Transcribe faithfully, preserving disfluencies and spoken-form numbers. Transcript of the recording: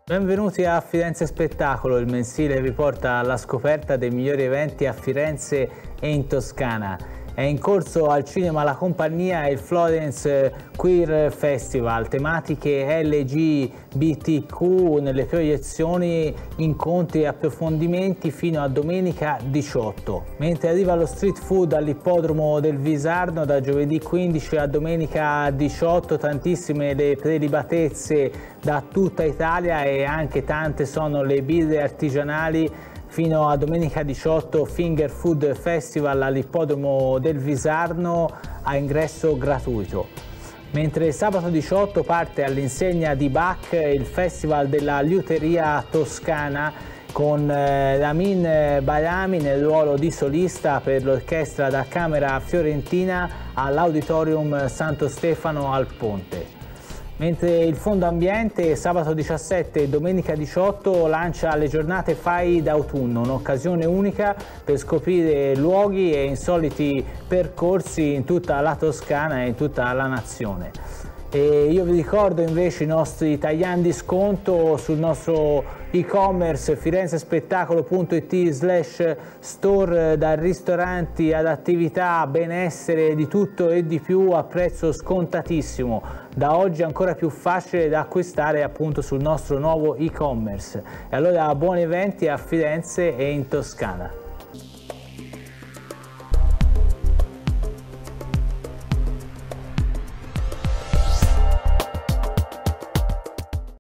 Benvenuti a Firenze Spettacolo, il mensile vi porta alla scoperta dei migliori eventi a Firenze e in Toscana. È in corso al cinema La Compagnia e il Florence Queer Festival, tematiche L G B T Q nelle proiezioni, incontri e approfondimenti fino a domenica diciotto. Mentre arriva lo street food all'ippodromo del Visarno da giovedì quindici a domenica diciotto, tantissime le prelibatezze da tutta Italia e anche tante sono le birre artigianali. Fino a domenica diciotto Finger Food Festival all'ippodromo del Visarno a ingresso gratuito. Mentre sabato diciotto parte all'insegna di Bach il Festival della Liuteria Toscana con eh, Ramin Bahrami nel ruolo di solista per l'orchestra da Camera Fiorentina all'Auditorium Santo Stefano al Ponte. Mentre il Fondo Ambiente sabato diciassette e domenica diciotto lancia le giornate Fai d'autunno, un'occasione unica per scoprire luoghi e insoliti percorsi in tutta la Toscana e in tutta la nazione. E io vi ricordo invece i nostri tagliandi sconto sul nostro e-commerce firenzespettacolo punto it slash store, da ristoranti ad attività, benessere, di tutto e di più a prezzo scontatissimo. Da oggi è ancora più facile da acquistare appunto sul nostro nuovo e-commerce. E allora buoni eventi a Firenze e in Toscana.